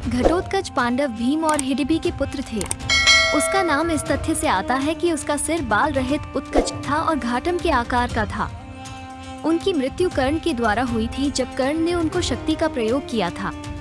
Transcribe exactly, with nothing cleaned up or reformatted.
घटोत्कच पांडव भीम और हिडिंबी के पुत्र थे। उसका नाम इस तथ्य से आता है कि उसका सिर बाल रहित उत्कच था और घाटम के आकार का था। उनकी मृत्यु कर्ण के द्वारा हुई थी जब कर्ण ने उनको शक्ति का प्रयोग किया था।